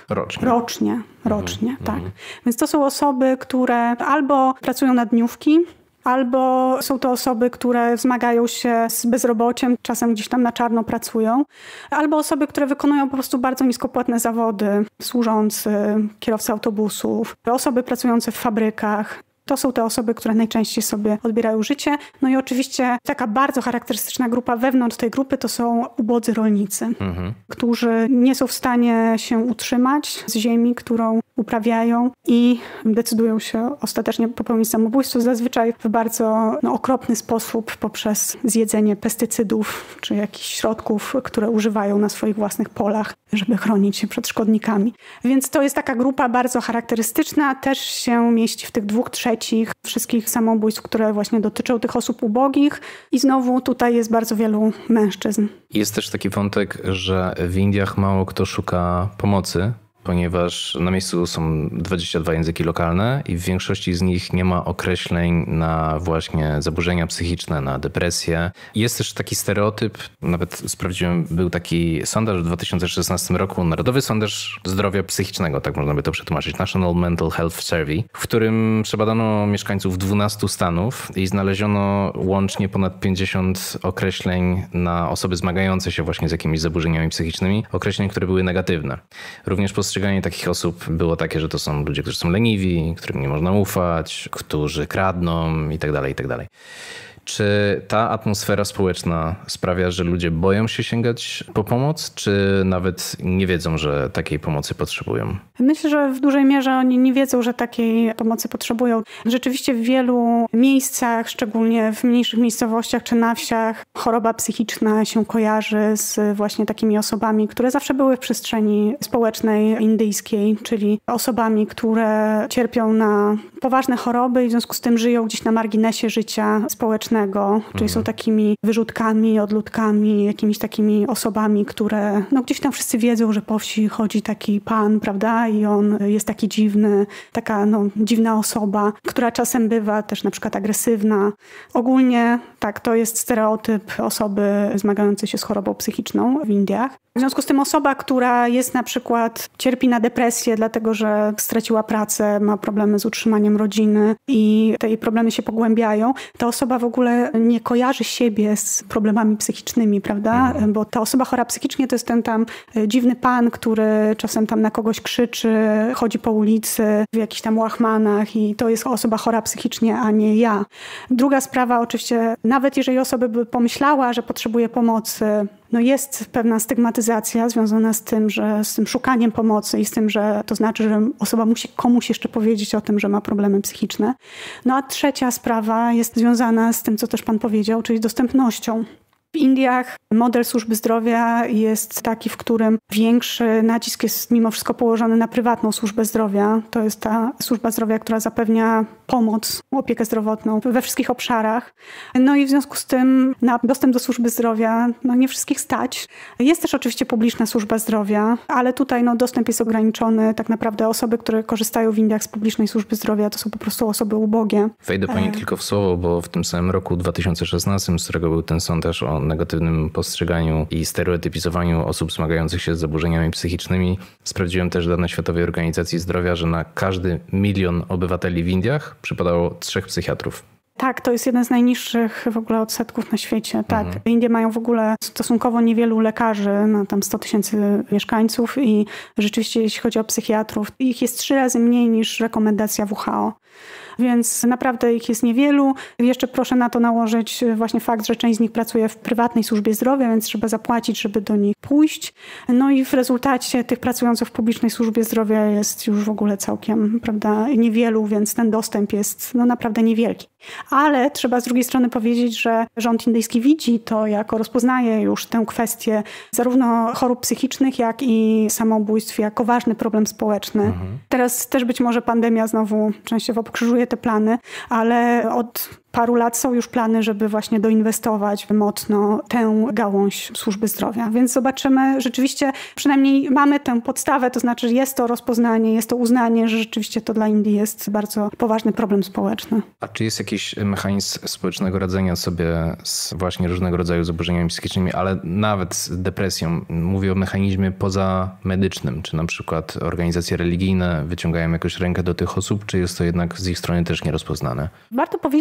S2: rocznie, tak. Więc to są osoby, które albo pracują na dniówki, albo są to osoby, które zmagają się z bezrobociem, czasem gdzieś tam na czarno pracują, albo osoby, które wykonują po prostu bardzo niskopłatne zawody, służący, kierowcy autobusów, osoby pracujące w fabrykach. To są te osoby, które najczęściej sobie odbierają życie. No i oczywiście taka bardzo charakterystyczna grupa wewnątrz tej grupy to są ubodzy rolnicy, którzy nie są w stanie się utrzymać z ziemi, którą uprawiają i decydują się ostatecznie popełnić samobójstwo, zazwyczaj w bardzo okropny sposób poprzez zjedzenie pestycydów czy jakichś środków, które używają na swoich własnych polach, żeby chronić się przed szkodnikami. Więc to jest taka grupa bardzo charakterystyczna, też się mieści w tych 2/3 wszystkich samobójstw, które właśnie dotyczą tych osób ubogich i znowu tutaj jest bardzo wielu mężczyzn.
S1: Jest też taki wątek, że w Indiach mało kto szuka pomocy, ponieważ na miejscu są 22 języki lokalne i w większości z nich nie ma określeń na właśnie zaburzenia psychiczne, na depresję. Jest też taki stereotyp, nawet sprawdziłem, był taki sondaż w 2016 roku, Narodowy Sondaż Zdrowia Psychicznego, tak można by to przetłumaczyć, National Mental Health Survey, w którym przebadano mieszkańców 12 stanów i znaleziono łącznie ponad 50 określeń na osoby zmagające się właśnie z jakimiś zaburzeniami psychicznymi, określeń, które były negatywne. Również postrzeganie takich osób było takie, że to są ludzie, którzy są leniwi, którym nie można ufać, którzy kradną itd., itd. Czy ta atmosfera społeczna sprawia, że ludzie boją się sięgać po pomoc, czy nawet nie wiedzą, że takiej pomocy potrzebują?
S2: Myślę, że w dużej mierze oni nie wiedzą, że takiej pomocy potrzebują. Rzeczywiście w wielu miejscach, szczególnie w mniejszych miejscowościach czy na wsiach, choroba psychiczna się kojarzy z właśnie takimi osobami, które zawsze były w przestrzeni społecznej indyjskiej, czyli osobami, które cierpią na poważne choroby i w związku z tym żyją gdzieś na marginesie życia społecznego. Czyli są takimi wyrzutkami, odludkami, jakimiś takimi osobami, które gdzieś tam wszyscy wiedzą, że po wsi chodzi taki pan, prawda? I on jest taki dziwny, taka dziwna osoba, która czasem bywa też na przykład agresywna. Ogólnie tak, to jest stereotyp osoby zmagającej się z chorobą psychiczną w Indiach. W związku z tym osoba, która jest na przykład, cierpi na depresję, dlatego że straciła pracę, ma problemy z utrzymaniem rodziny i te jej problemy się pogłębiają, ta osoba w ogóle nie kojarzy siebie z problemami psychicznymi, prawda? Bo ta osoba chora psychicznie to jest ten tam dziwny pan, który czasem tam na kogoś krzyczy, chodzi po ulicy w jakichś tam łachmanach i to jest osoba chora psychicznie, a nie ja. Druga sprawa oczywiście, nawet jeżeli osoba by pomyślała, że potrzebuje pomocy, jest pewna stygmatyzacja związana z tym, że z tym szukaniem pomocy i z tym, że to znaczy, że osoba musi komuś jeszcze powiedzieć o tym, że ma problemy psychiczne. A trzecia sprawa jest związana z tym, co też pan powiedział, czyli dostępnością. W Indiach model służby zdrowia jest taki, w którym większy nacisk jest mimo wszystko położony na prywatną służbę zdrowia. To jest ta służba zdrowia, która zapewnia pomoc, opiekę zdrowotną we wszystkich obszarach. I w związku z tym na dostęp do służby zdrowia nie wszystkich stać. Jest też oczywiście publiczna służba zdrowia, ale tutaj dostęp jest ograniczony. Tak naprawdę osoby, które korzystają w Indiach z publicznej służby zdrowia, to są po prostu osoby ubogie.
S1: Wejdę pani tylko w słowo, bo w tym samym roku 2016, z którego był ten sondaż o negatywnym postrzeganiu i stereotypizowaniu osób zmagających się z zaburzeniami psychicznymi, sprawdziłem też dane Światowej Organizacji Zdrowia, że na każdy 1 milion obywateli w Indiach przypadało 3 psychiatrów.
S2: Tak, to jest jeden z najniższych w ogóle odsetków na świecie. Tak, Indie mają w ogóle stosunkowo niewielu lekarzy na tam 100 000 mieszkańców i rzeczywiście jeśli chodzi o psychiatrów, ich jest 3 razy mniej niż rekomendacja WHO. Więc naprawdę ich jest niewielu. Jeszcze proszę na to nałożyć właśnie fakt, że część z nich pracuje w prywatnej służbie zdrowia, więc trzeba zapłacić, żeby do nich pójść. I w rezultacie tych pracujących w publicznej służbie zdrowia jest już w ogóle całkiem, prawda, niewielu, więc ten dostęp jest naprawdę niewielki. Ale trzeba z drugiej strony powiedzieć, że rząd indyjski widzi to, jako rozpoznaje już tę kwestię zarówno chorób psychicznych, jak i samobójstw jako ważny problem społeczny. Teraz też być może pandemia znowu częściowo pokrzyżuje te plany, ale od paru lat są już plany, żeby właśnie doinwestować mocno tę gałąź służby zdrowia. Więc zobaczymy, rzeczywiście przynajmniej mamy tę podstawę, to znaczy jest to rozpoznanie, jest to uznanie, że rzeczywiście to dla Indii jest bardzo poważny problem społeczny.
S1: A czy jest jakiś mechanizm społecznego radzenia sobie z właśnie różnego rodzaju zaburzeniami psychicznymi, ale nawet z depresją? Mówię o mechanizmie pozamedycznym. Czy na przykład organizacje religijne wyciągają jakąś rękę do tych osób, czy jest to jednak z ich strony też nierozpoznane?
S2: Warto powiedzieć, że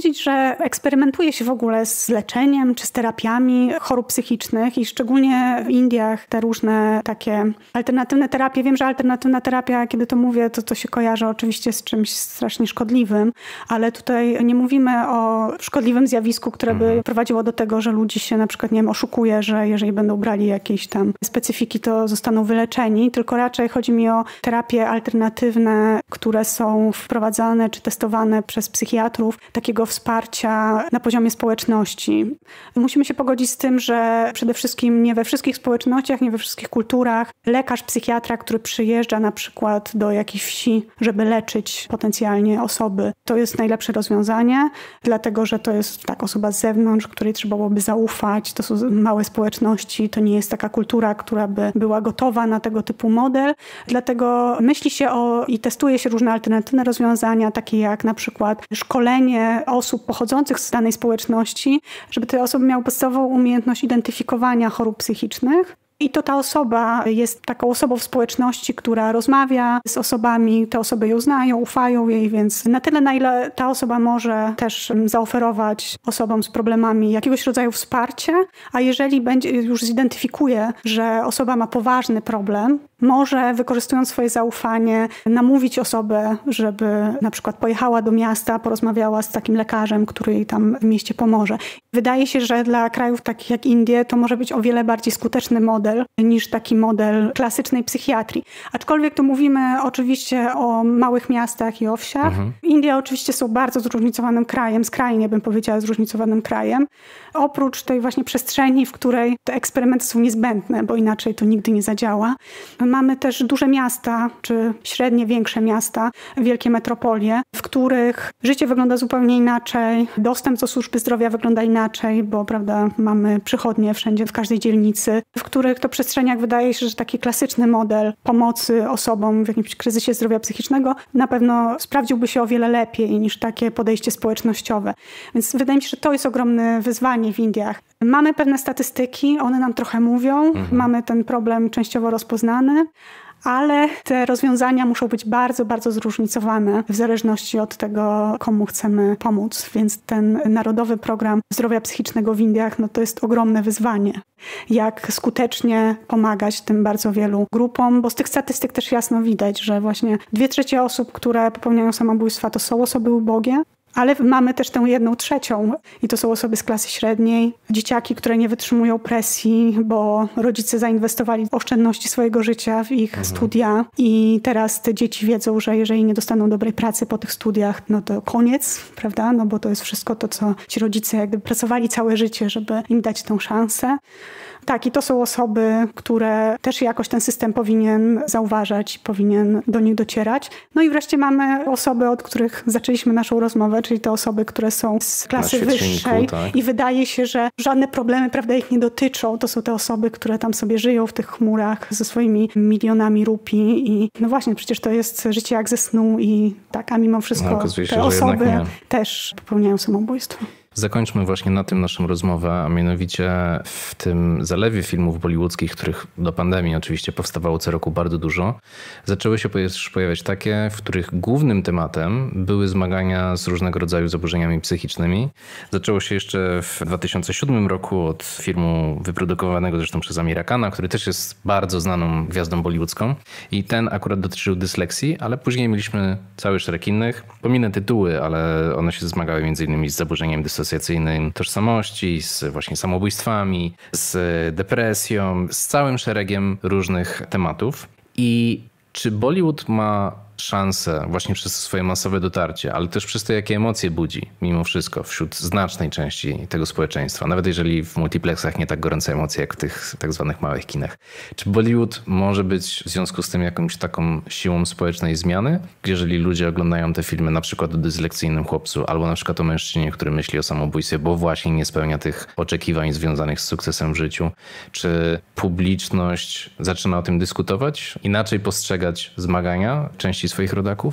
S2: że eksperymentuje się w ogóle z leczeniem czy z terapiami chorób psychicznych i szczególnie w Indiach te różne takie alternatywne terapie. Wiem, że alternatywna terapia, kiedy to mówię, to się kojarzy oczywiście z czymś strasznie szkodliwym, ale tutaj nie mówimy o szkodliwym zjawisku, które by prowadziło do tego, że ludzi się na przykład, nie wiem, oszukuje, że jeżeli będą brali jakieś tam specyfiki, to zostaną wyleczeni, tylko raczej chodzi mi o terapie alternatywne, które są wprowadzane czy testowane przez psychiatrów, takiego wsparcia na poziomie społeczności. Musimy się pogodzić z tym, że przede wszystkim nie we wszystkich społecznościach, nie we wszystkich kulturach lekarz, psychiatra, który przyjeżdża na przykład do jakiejś wsi, żeby leczyć potencjalnie osoby, to jest najlepsze rozwiązanie, dlatego że to jest osoba z zewnątrz, której trzeba byłoby zaufać. To są małe społeczności, to nie jest taka kultura, która by była gotowa na tego typu model. Dlatego myśli się i testuje się różne alternatywne rozwiązania, takie jak na przykład szkolenie osób pochodzących z danej społeczności, żeby te osoby miały podstawową umiejętność identyfikowania chorób psychicznych. I to ta osoba jest taką osobą w społeczności, która rozmawia z osobami, te osoby ją znają, ufają jej, więc na tyle, na ile ta osoba może też zaoferować osobom z problemami jakiegoś rodzaju wsparcie, a jeżeli już zidentyfikuje, że osoba ma poważny problem, może, wykorzystując swoje zaufanie, namówić osobę, żeby na przykład pojechała do miasta, porozmawiała z takim lekarzem, który jej tam w mieście pomoże. Wydaje się, że dla krajów takich jak Indie to może być o wiele bardziej skuteczny model niż taki model klasycznej psychiatrii. Aczkolwiek tu mówimy oczywiście o małych miastach i o wsiach. Indie oczywiście są bardzo zróżnicowanym krajem, skrajnie bym powiedziała zróżnicowanym krajem. Oprócz tej właśnie przestrzeni, w której te eksperymenty są niezbędne, bo inaczej to nigdy nie zadziała. Mamy też duże miasta, czy średnie, większe miasta, wielkie metropolie, w których życie wygląda zupełnie inaczej, dostęp do służby zdrowia wygląda inaczej, bo prawda, mamy przychodnie wszędzie, w każdej dzielnicy, w których to przestrzeniach wydaje się, że taki klasyczny model pomocy osobom w jakimś kryzysie zdrowia psychicznego na pewno sprawdziłby się o wiele lepiej niż takie podejście społecznościowe. Więc wydaje mi się, że to jest ogromne wyzwanie w Indiach. Mamy pewne statystyki, one nam trochę mówią, mamy ten problem częściowo rozpoznany, ale te rozwiązania muszą być bardzo, bardzo zróżnicowane w zależności od tego, komu chcemy pomóc. Więc ten Narodowy Program Zdrowia Psychicznego w Indiach, to jest ogromne wyzwanie. Jak skutecznie pomagać tym bardzo wielu grupom, bo z tych statystyk też jasno widać, że właśnie 2/3 osób, które popełniają samobójstwa, to są osoby ubogie. Ale mamy też tę 1/3 i to są osoby z klasy średniej, dzieciaki, które nie wytrzymują presji, bo rodzice zainwestowali oszczędności swojego życia w ich studia i teraz te dzieci wiedzą, że jeżeli nie dostaną dobrej pracy po tych studiach, to koniec, prawda? Bo to jest wszystko to, co ci rodzice jakby pracowali całe życie, żeby im dać tą szansę. Tak, i to są osoby, które też jakoś ten system powinien zauważać, powinien do nich docierać. No i wreszcie mamy osoby, od których zaczęliśmy naszą rozmowę, czyli te osoby, które są z klasy wyższej i wydaje się, że żadne problemy, prawda, ich nie dotyczą. To są te osoby, które tam sobie żyją w tych chmurach ze swoimi milionami rupii i no właśnie, przecież to jest życie jak ze snu i tak, a mimo wszystko te osoby też popełniają samobójstwo.
S1: Zakończmy właśnie na tym naszą rozmowę, a mianowicie w tym zalewie filmów bollywoodzkich, których do pandemii oczywiście powstawało co roku bardzo dużo, zaczęły się pojawiać takie, w których głównym tematem były zmagania z różnego rodzaju zaburzeniami psychicznymi. Zaczęło się jeszcze w 2007 roku od filmu wyprodukowanego zresztą przez Amira Khana, który też jest bardzo znaną gwiazdą bollywoodzką i ten akurat dotyczył dysleksji, ale później mieliśmy cały szereg innych. Pominę tytuły, ale one się zmagały m.in. z zaburzeniem dysocjacyjnym tożsamości, z właśnie samobójstwami, z depresją, z całym szeregiem różnych tematów. I czy Bollywood ma szansę właśnie przez swoje masowe dotarcie, ale też przez to, jakie emocje budzi mimo wszystko wśród znacznej części tego społeczeństwa, nawet jeżeli w multiplexach nie tak gorące emocje jak w tych tak zwanych małych kinach. Czy Bollywood może być w związku z tym jakąś taką siłą społecznej zmiany? Jeżeli ludzie oglądają te filmy na przykład o dyslekcyjnym chłopcu albo na przykład o mężczyźnie, który myśli o samobójstwie, bo właśnie nie spełnia tych oczekiwań związanych z sukcesem w życiu, czy publiczność zaczyna o tym dyskutować, inaczej postrzegać zmagania części swoich rodaków?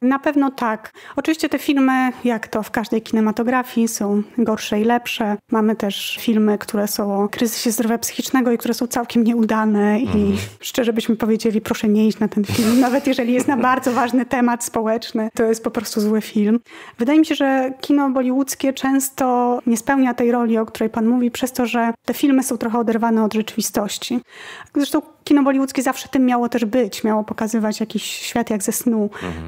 S2: Na pewno tak. Oczywiście te filmy, jak to w każdej kinematografii, są gorsze i lepsze. Mamy też filmy, które są o kryzysie zdrowia psychicznego i które są całkiem nieudane i szczerze byśmy powiedzieli, proszę nie iść na ten film. Nawet jeżeli jest na bardzo ważny temat społeczny, to jest po prostu zły film. Wydaje mi się, że kino bollywoodzkie często nie spełnia tej roli, o której pan mówi, przez to, że te filmy są trochę oderwane od rzeczywistości. Zresztą kino bollywoodzkie zawsze tym miało też być. Miało pokazywać jakiś świat jak ze snu.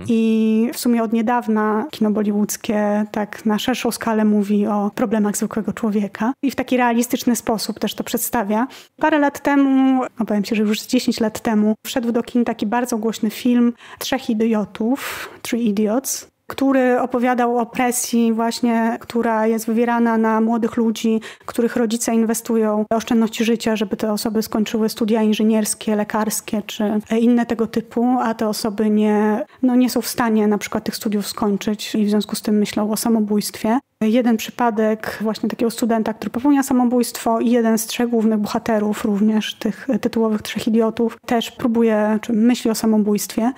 S2: I w sumie od niedawna kino bollywoodzkie tak na szerszą skalę mówi o problemach zwykłego człowieka. I w taki realistyczny sposób też to przedstawia. Parę lat temu, obawiam się, że już 10 lat temu, wszedł do kin taki bardzo głośny film Trzech Idiotów, Three Idiots, który opowiadał o presji właśnie, która jest wywierana na młodych ludzi, których rodzice inwestują w oszczędności życia, żeby te osoby skończyły studia inżynierskie, lekarskie czy inne tego typu, a te osoby nie są w stanie na przykład tych studiów skończyć i w związku z tym myślą o samobójstwie. Jeden przypadek właśnie takiego studenta, który popełnia samobójstwo i jeden z trzech głównych bohaterów również tych tytułowych Trzech Idiotów też próbuje, czy myśli o samobójstwie.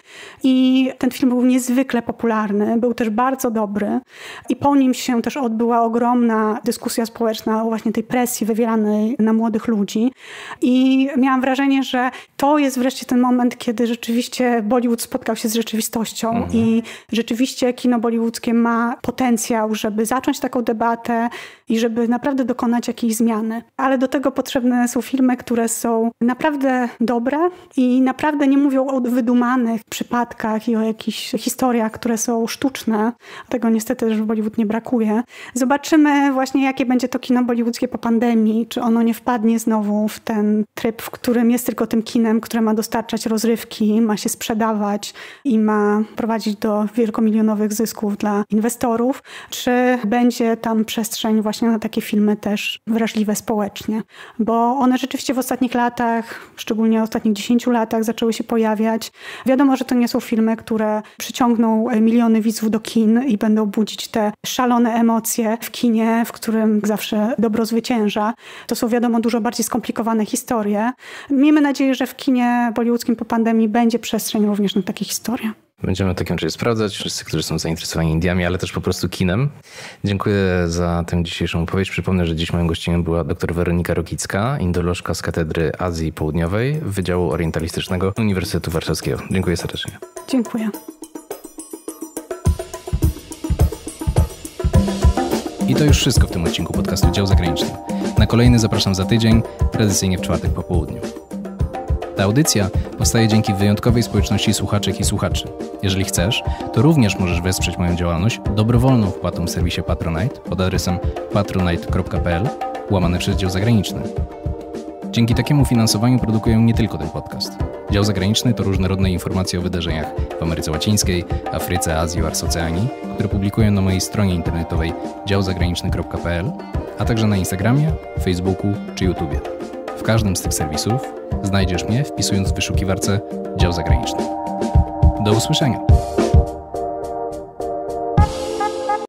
S2: I ten film był niezwykle popularny, był też bardzo dobry i po nim się też odbyła ogromna dyskusja społeczna o właśnie tej presji wywieranej na młodych ludzi. I miałam wrażenie, że to jest wreszcie ten moment, kiedy rzeczywiście Bollywood spotkał się z rzeczywistością i rzeczywiście kino bollywoodzkie ma potencjał, żeby zacząć taką debatę i żeby naprawdę dokonać jakiejś zmiany. Ale do tego potrzebne są filmy, które są naprawdę dobre i naprawdę nie mówią o wydumanych przypadkach i o jakichś historiach, które są sztuczne. Tego niestety też w Bollywood nie brakuje. Zobaczymy właśnie, jakie będzie to kino bollywoodzkie po pandemii. Czy ono nie wpadnie znowu w ten tryb, w którym jest tylko tym kinem, które ma dostarczać rozrywki, ma się sprzedawać i ma prowadzić do wielkomilionowych zysków dla inwestorów. Czy będzie tam przestrzeń właśnie na takie filmy też wrażliwe społecznie. Bo one rzeczywiście w ostatnich latach, szczególnie w ostatnich 10 latach zaczęły się pojawiać. Wiadomo, że to nie są filmy, które przyciągną miliony widzów do kin i będą budzić te szalone emocje w kinie, w którym zawsze dobro zwycięża. To są wiadomo dużo bardziej skomplikowane historie. Miejmy nadzieję, że w kinie bollywoodzkim po pandemii będzie przestrzeń również na takie historie.
S1: Będziemy w takim razie sprawdzać, wszyscy, którzy są zainteresowani Indiami, ale też po prostu kinem. Dziękuję za tę dzisiejszą opowieść. Przypomnę, że dziś moim gościem była dr Weronika Rokicka, indolożka z Katedry Azji Południowej Wydziału Orientalistycznego Uniwersytetu Warszawskiego. Dziękuję serdecznie.
S2: Dziękuję.
S1: I to już wszystko w tym odcinku podcastu Dział Zagraniczny. Na kolejny zapraszam za tydzień, tradycyjnie w czwartek po południu. Ta audycja powstaje dzięki wyjątkowej społeczności słuchaczek i słuchaczy. Jeżeli chcesz, to również możesz wesprzeć moją działalność dobrowolną wpłatą w serwisie Patronite pod adresem patronite.pl/dział zagraniczny. Dzięki takiemu finansowaniu produkuję nie tylko ten podcast. Dział Zagraniczny to różnorodne informacje o wydarzeniach w Ameryce Łacińskiej, Afryce, Azji oraz Oceanii, które publikuję na mojej stronie internetowej działzagraniczny.pl, a także na Instagramie, Facebooku czy YouTubie. W każdym z tych serwisów znajdziesz mnie wpisując w wyszukiwarce Dział Zagraniczny. Do usłyszenia!